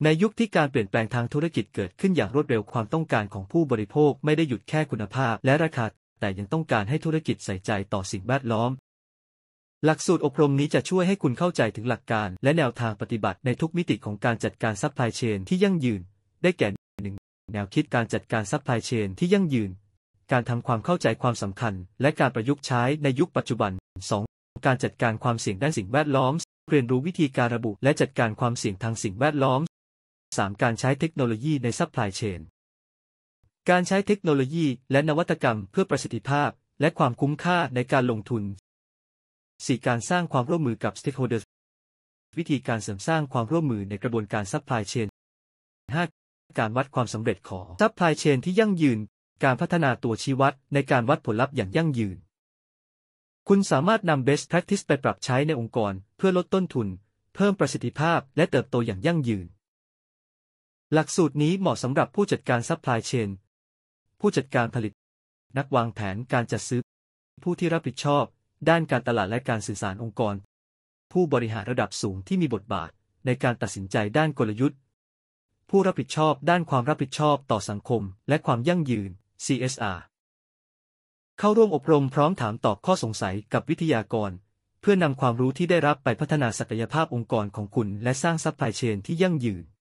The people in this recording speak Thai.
ในยุคที่การเปลี่ยนแปลงทางธุรกิจเกิดขึ้นอย่างรวดเร็วความต้องการของผู้บริโภคไม่ได้หยุดแค่คุณภาพและราคาแต่ยังต้องการให้ธุรกิจใส่ใจต่อสิ่งแวดล้อมหลักสูตรอบรมนี้จะช่วยให้คุณเข้าใจถึงหลักการและแนวทางปฏิบัติในทุกมิติของการจัดการซัพพลายเชนที่ยั่งยืนได้แก่ 1. แนวคิดการจัดการซัพพลายเชนที่ยั่งยืนการทำความเข้าใจความสำคัญและการประยุกต์ใช้ในยุคปัจจุบัน 2. การจัดการความเสี่ยงด้านสิ่งแวดล้อมเรียนรู้วิธีการระบุและจัดการความเสี่ยงทางสิ่งแวดล้อม 3. การใช้เทคโนโลยีในซัพพลายเชนการใช้เทคโนโลยีและนวัตกรรมเพื่อประสิทธิภาพและความคุ้มค่าในการลงทุน 4. การสร้างความร่วมมือกับ Stakeholders วิธีการเสริมสร้างความร่วมมือในกระบวนการซัพพลายเชน 5. การวัดความสำเร็จของซัพพลายเชนที่ยั่งยืนการพัฒนาตัวชี้วัดในการวัดผลลัพธ์อย่างยั่งยืนคุณสามารถนำ Best Practice ไปปรับใช้ในองค์กรเพื่อลดต้นทุนเพิ่มประสิทธิภาพและเติบโตอย่างยั่งยืนหลักสูตรนี้เหมาะสำหรับผู้จัดการซัพพลายเชนผู้จัดการผลิตนักวางแผนการจัดซื้อผู้ที่รับผิดชอบด้านการตลาดและการสื่อสารองค์กรผู้บริหารระดับสูงที่มีบทบาทในการตัดสินใจด้านกลยุทธ์ผู้รับผิดชอบด้านความรับผิดชอบต่อสังคมและความยั่งยืน CSR เข้าร่วมอบรมพร้อมถามตอบข้อสงสัยกับวิทยากรเพื่อนำความรู้ที่ได้รับไปพัฒนาศักยภาพองค์กรของคุณและสร้างซัพพลายเชนที่ยั่งยืน